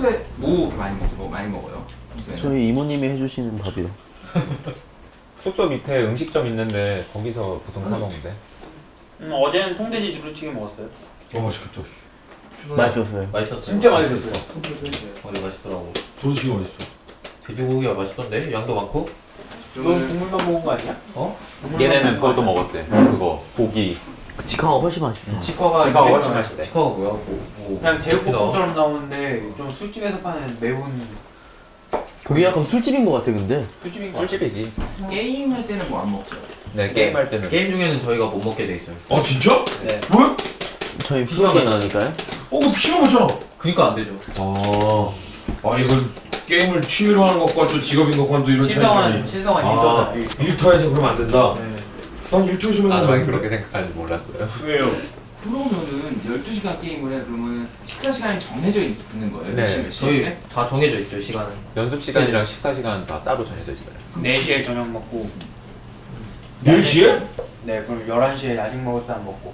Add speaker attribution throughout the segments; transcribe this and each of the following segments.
Speaker 1: 평소에 뭐 많이 먹어요? 평소에는?
Speaker 2: 저희 이모님이 해주시는 밥이요.
Speaker 3: 숙소 밑에 음식점 있는데 거기서 보통 사 먹는데.
Speaker 4: 어제는 통돼지 두루치기 먹었어요.
Speaker 5: 맛있겠다.
Speaker 2: 맛있었어요.
Speaker 6: 맛있었어요.
Speaker 4: 진짜 맛있었어요.
Speaker 6: 거기 맛있더라고.
Speaker 5: 두루치기 맛있어.
Speaker 6: 돼지고기가 맛있던데? 양도 많고?
Speaker 4: 넌 국물만 먹은 거 아니야?
Speaker 6: 어?
Speaker 3: 얘네는 그것도 먹었대. 그거 고기.
Speaker 2: 직화가 훨씬 맛있어.
Speaker 4: 치과가
Speaker 3: 치과가 훨씬 맛있대.
Speaker 6: 치카가 뭐야?
Speaker 4: 그냥 제육볶음처럼 나오는데 좀 술집에서 파는 매운
Speaker 2: 그게 약간 술집인 것 같아 근데.
Speaker 4: 술집인 거.
Speaker 3: 술집이지.
Speaker 1: 게임 할 때는 뭐 안 먹죠?
Speaker 3: 네, 게임할 때는.
Speaker 6: 게임 중에는 저희가 못 먹게 돼 있어요.
Speaker 5: 아 진짜?
Speaker 4: 네.
Speaker 5: 왜?
Speaker 2: 저희 피부가 나니까요.
Speaker 5: 그 PC방 맞잖아.
Speaker 6: 그니까 안 되죠.
Speaker 5: 아 이건 게임을 취미로 하는 것과 또 직업인 것과는 또 이런 차이가
Speaker 4: 신성한
Speaker 5: 아,
Speaker 4: 일터다.
Speaker 5: 일터에서 그러면 안 된다.
Speaker 6: 네.
Speaker 5: 난 일터에서
Speaker 3: 나도 왜
Speaker 5: 맨날
Speaker 3: 그렇게 생각하는지 몰랐어요.
Speaker 4: 왜요?
Speaker 1: 그러면은 12시간 게임을 해 그러면 식사 시간이 정해져 있는 거예요?
Speaker 3: 네.
Speaker 1: 몇
Speaker 6: 저희
Speaker 1: 시에?
Speaker 6: 다 정해져 있죠, 시간은.
Speaker 3: 연습 시간이랑 식사 시간 다 따로 정해져 있어요.
Speaker 4: 4시에 저녁 먹고
Speaker 5: 4시에?
Speaker 4: 네 그럼 11시에 야식 먹을 사람 먹고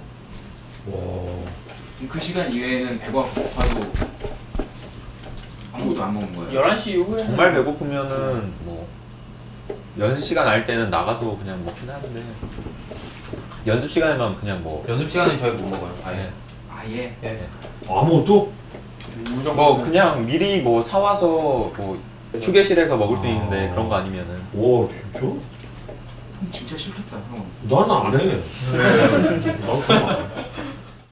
Speaker 1: 그 시간 이외에는 배고파도 아무것도 안 먹는 거예요?
Speaker 4: 11시 이후에
Speaker 3: 정말 배고프면은 뭐 연습 시간 알 때는 나가서 그냥 먹긴 하는데 연습 시간에만 그냥 뭐
Speaker 6: 연습 시간은 저희 못 먹어요, 아예.
Speaker 1: 아예?
Speaker 6: 예.
Speaker 5: 아무것도?
Speaker 4: 무조건
Speaker 3: 뭐 그냥 미리 뭐 사와서 뭐 휴게실에서 먹을 수 있는데 그런 거 아니면은
Speaker 5: 와 진짜?
Speaker 1: 진짜 싫겠다 형.
Speaker 5: 난 안 해. 난 그냥 안 해.